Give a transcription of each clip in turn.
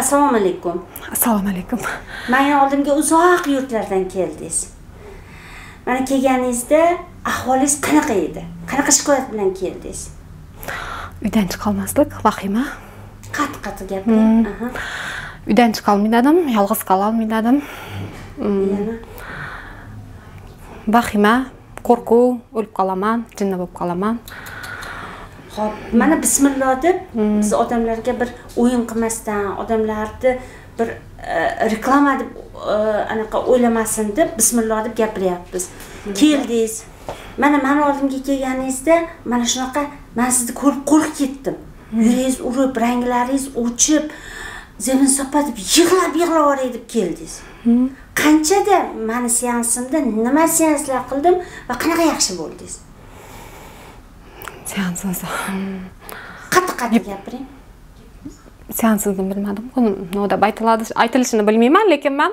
Assalomu alaykum. Assalomu alaykum. Meni oldimga uzoq yurtlardan keldingiz. Mana kelganingizda ahvolingiz qanaqa edi? Qanaqa shikoyat bilan keldingiz? Uydan chiqa olmaslik, vahima. Qat-qat gapiring. Uydan chiqa olmaydim, yolg'iz qola olmaydim. Yana Vahima, qo'rquv, o'lib qolaman, jinni bo'lib qolaman. Xo'p, mana bismillah deb biz odamlarga bir o'yin qilmasdan, odamlarni bir reklama deb anaqa o'ylamasin deb bismillah deb gapiryapmiz. Keldingiz. Mana oldimga kelganingizda mana shunaqa men sizni ko'rib qo'rqib ketdim. Yuringiz urib, ranglaringiz o'chib, zemin sopa deb yig'lab deb keldingiz. Qanchada meni seansimda nima seanslar qildim va qanaqa yaxshi bo'ldingiz? Seansiz. Qat-qat gapiring. Seansizni bilmadim. Nima aytilishini bilmayman, lekin men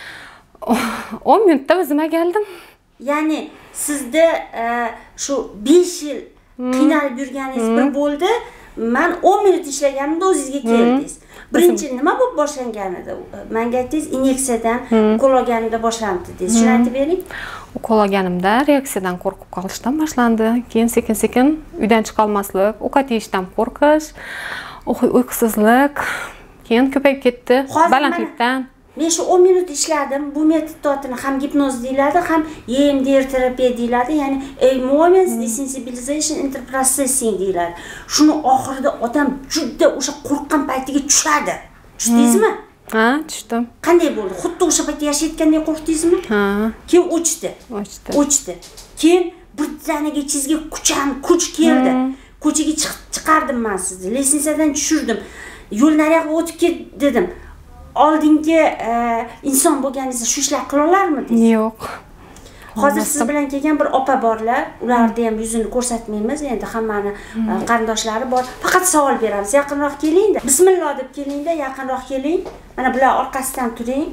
10 minutda o'zimga keldim. Ya'ni sizda shu 5 yil qiynalib yurganingiz bir bo'ldi. Men 10 minut ishlaganimda o'zingizga keldingiz. Birinchi nima bo'lib boshlanganida? Menga aytdingiz, inyeksiyadan ukol olganimda boshlandi dedingiz. Shuni aytib bering. Ukol olganimda reaksiyadan qo'rqib qolishdan boshlandi. Keyin sekin-sekin uydan chiqa olmaslik, ovqat yeyishdan qo'rqish, uyqusizlik, keyin ko'payib ketdi. Balandlikdan. Men shu 10 minut ishladim. Bu metodni ham gipnoz deyiladi, ham EMDR terapiya deyiladi. Ya'ni Emotions Desensitization Interprocessing deyiladi. Shuni oxirida odam juda o'sha qo'rqqan paytiga tushadi. Tushdingizmi? Ha, tushdim. Qanday bo'ldi? Xuddi o'sha paytda yashayotgandek qo'rqdingizmi? Ha. Keyin o'chdi. Keyin birdaniga sizga kuch keldi. Ko'chaga chiqardim men sizni. Lesensiyadan tushirdim. Yo'lni naryoqqa o'tib ket dedim. Oldingi inson bo'lganingizda shu ishlar qila olarmidingiz? Yo'q. Hozir siz bilan kelgan bir opa borlar. Ularni ham yuzini ko'rsatmaymiz. Endi hammani qarindoshlari bor. Faqat savol beramiz. Yaqinroq keling-da. Bismillah deb keling-da, yaqinroq keling. Mana bular orqasidan turing,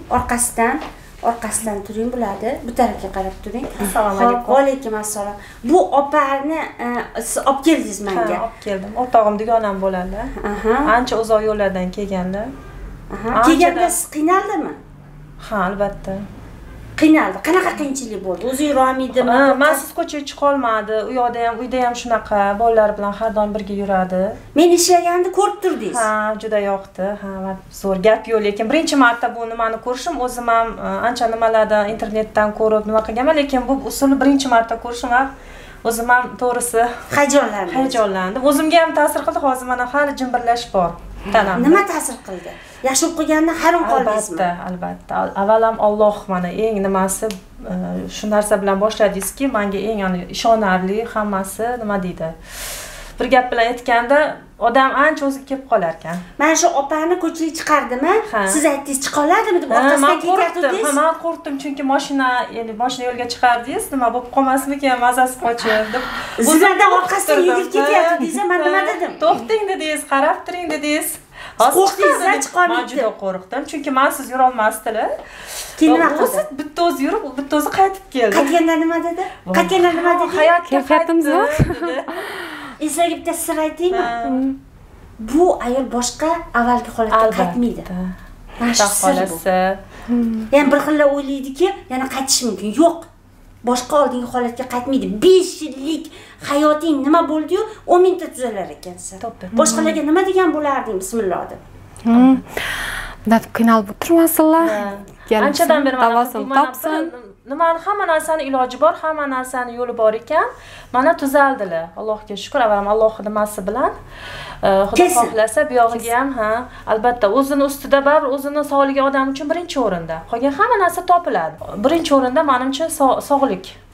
orqasidan turing bularni. Bu tarafga qarab turing. Assalomu alaykum. Va alaykum assalom. Bu opani siz olib keldingiz menga. Ha, olib keldim. O'rtog'im dugonam bo'ladi. Ancha uzoq yo'llardan kelganda. Kelganda siz qiynaldimi? Ha, albatta. Qiynaldi. Qanaqa qiyinchilik bo'ldi? O'zi yura olmaydimi? Masiz ko'chaga chiqa olmadi. Uyda ham shunaqa, bolalar bilan har doim birga yuradi. Men ishlaganimda ko'rib turdingiz. Ha, juda yoqdi. Ha, zo'r gap yo'q, lekin birinchi marta bu nimani ko'rishim, o'zim ham ancha nimalardan internetdan ko'rib nima qilganman, lekin bu usulni birinchi marta ko'rishim va o'zim ham to'g'risi hayajonlandim. O'zimga ham ta'sir qildi. Hozir mana hali jimbirlash bor. Tanamda. Nima ta'sir qildi? Yaxshi o'qib qolganda hayron qoldingizmi? Albatta. Avvalam Alloh mana eng nimasi shu narsa bilan boshladingizki, menga eng ishonarli hammasi nima deydi. Bir gap bilan aytganda odam ancha o'ziga kelib qolar ekan. Mana shu opani ko'chaga chiqardimi? Siz aytdingiz chiqa oladimi deb orqasidan ketardingiz. Men qo'rqdim, chunki mashina yo'lga chiqardingiz, nima bo'lib qolmasmikan, mazasi qochib deb. Sizlardan orqasidan yugurib ketyapti desa, men nima dedim? To'xting dedingiz, qarab turing dedingiz. Qo'rqdingizlar chiqa olmaydi. Men juda qo'rqdim, chunki men siz yura olmasdilar. Keyin nima qildi? Bitta o'zi yurib, bitta o'zi qaytib keldi. Qaytganda nima dedi? Qaytganda nima dedi? Kayfiyatimiz yo'q. Sizlarga bitta sir aytaymi? Bu ayol boshqa avvalgi holatga qaytmaydi. Mana xolasi. Ya'ni bir xilla o'ylaydiki, yana qaytish mumkin. Yo'q. Boshqa oldingi holatga qaytmaydi. 5 yillik hayoting nima bo'ldi-yu, 10 minutda tuzalar ekansan. Boshqalarga nima degan bo'larding? Bismillah deb. Bunday qiynalib o'tirmasinlar. Anchadan beri davosin topsin. Nimani hamma narsani iloji bor, hamma narsani yo'li bor ekan. Mana tuzaldilar. Allohga shukr, avvalam Allohning nimasi bilan. Xudo xohlasa bu yog'iga ham albatta o'zini ustida baribir o'zini sog'ligi odam uchun birinchi o'rinda. Qolgan hamma narsa topiladi. Birinchi o'rinda menimcha sog'lik.